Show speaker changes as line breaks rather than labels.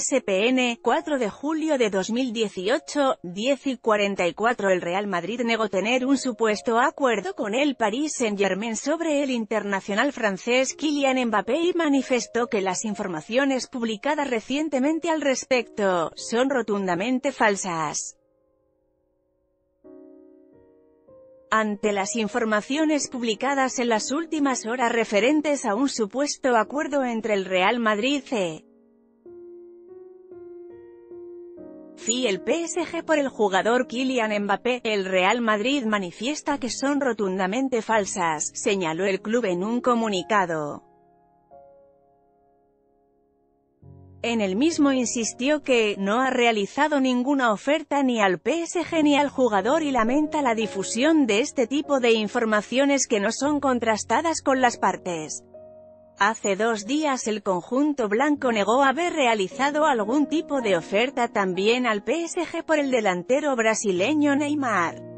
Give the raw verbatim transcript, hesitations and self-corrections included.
S P N, cuatro de julio de dos mil dieciocho, diez y cuarenta y cuatro. El Real Madrid negó tener un supuesto acuerdo con el Paris Saint-Germain sobre el internacional francés Kylian Mbappé y manifestó que las informaciones publicadas recientemente al respecto son rotundamente falsas. Ante las informaciones publicadas en las últimas horas referentes a un supuesto acuerdo entre el Real Madrid e y el P S G por el jugador Kylian Mbappé, el Real Madrid manifiesta que son rotundamente falsas, señaló el club en un comunicado. En el mismo insistió que no ha realizado ninguna oferta ni al P S G ni al jugador y lamenta la difusión de este tipo de informaciones que no son contrastadas con las partes. Hace dos días el conjunto blanco negó haber realizado algún tipo de oferta también al P S G por el delantero brasileño Neymar.